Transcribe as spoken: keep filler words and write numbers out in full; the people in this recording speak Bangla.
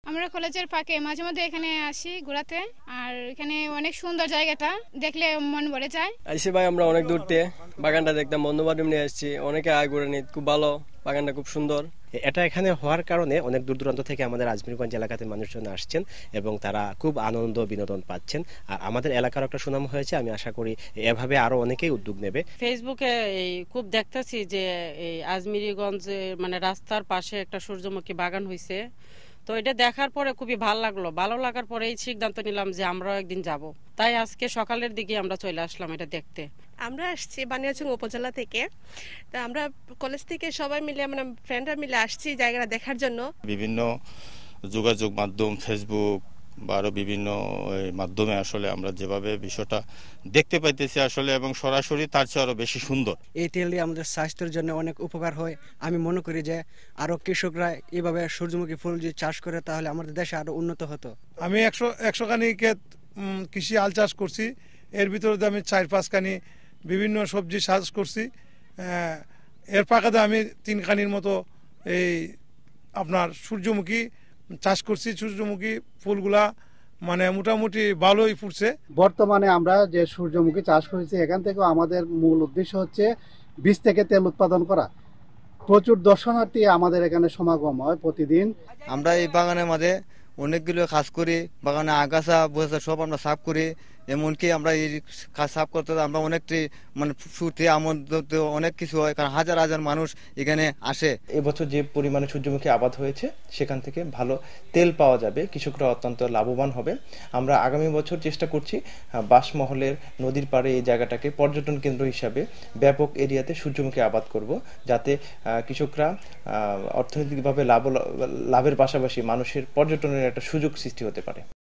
আমরা কলেজের ফাঁকে মাঝে মধ্যে এখানে আসি ঘোরাতে, আর এখানে অনেক সুন্দর জায়গাটা দেখলে মন ভরে যায়। আইসি ভাই আমরা অনেক দূর থেকে বাগানটা দেখতাম, বন্ধু বান্ধব নিয়ে আসছি, অনেকে আয় ঘুরে নি, খুব ভালো বাগানটা, খুব সুন্দর। এটা এখানে হওয়ার কারণে অনেক দূর দূরান্ত থেকে আমাদের আজমিরগঞ্জ এলাকাতে মানুষজন আসছেন এবং তারা খুব আনন্দ বিনোদন পাচ্ছেন। আর আমাদের এলাকার একটা সুনাম হয়েছে, আমি আশা করি এভাবে আরো অনেকেই উদ্যোগ নেবে। ফেসবুকে এই খুব দেখতেছি যে এই আজমিরগঞ্জে মানে রাস্তার পাশে একটা সূর্যমুখী বাগান হয়েছে, তো এটা দেখার পরে খুবই ভালো লাগলো। ভালো লাগার পরে এই সিদ্ধান্ত নিলাম যে আমরাও একদিন যাব। তাই আজকে সকালের দিকে আমরা চলে আসলাম এটা দেখতে। আমরা আসছি বানিয়াচং উপজেলা থেকে, তো আমরা কলেজ থেকে সবাই মিলে মানে ফ্রেন্ডরা মিলে আসছি জায়গাটা দেখার জন্য। বিভিন্ন যোগাযোগ মাধ্যম ফেসবুক বা আরো বিভিন্ন মাধ্যমে আসলে আমরা যেভাবে বিষয়টা দেখতে পাইতেছি আসলে এবং সরাসরি তার চেয়ে আরো বেশি সুন্দর। এই তেল দিয়ে আমাদের স্বাস্থ্যের জন্য অনেক উপকার হয়। আমি মনে করি যে আরো কৃষকরা এইভাবে সূর্যমুখী ফুল যদি চাষ করে তাহলে আমাদের দেশে আরো উন্নত হতো। আমি একশো একশো খানি ক্ষেত কৃষি আল চাষ করছি, এর ভিতরে আমি চার পাঁচ খানি বিভিন্ন সবজি চাষ করছি, এর পাকাতে আমি তিন খানির মতো এই আপনার সূর্যমুখী চাষ করছি। সূর্যমুখী ফুলগুলা মানে মোটামুটি ভালোই ফুটছে। বর্তমানে আমরা যে সূর্যমুখী চাষ করেছি এখান থেকেও আমাদের মূল উদ্দেশ্য হচ্ছে বীজ থেকে তেল উৎপাদন করা। প্রচুর দর্শনার্থী আমাদের এখানে সমাগম হয় প্রতিদিন। আমরা এই বাগানের মধ্যে অনেকগুলো কাজ করি, বাগানে আগাছা বসে সব আমরা সাফ করি। এমনকি আমরা এই কাজ সাফ করতে আমরা অনেকটি মানে ফুর্তি আমোদ অনেক কিছু হয়, কারণ হাজার হাজার মানুষ এখানে আসে। এবছর যে পরিমাণে সূর্যমুখী আবাদ হয়েছে সেখান থেকে ভালো তেল পাওয়া যাবে, কৃষকরা অত্যন্ত লাভবান হবে। আমরা আগামী বছর চেষ্টা করছি বাঁশমহলের নদীর পাড়ে এই জায়গাটাকে পর্যটন কেন্দ্র হিসাবে ব্যাপক এরিয়াতে সূর্যমুখী আবাদ করব, যাতে কৃষকরা অর্থনৈতিকভাবে লাভ লাভের পাশাপাশি মানুষের পর্যটনের একটা সুযোগ সৃষ্টি হতে পারে।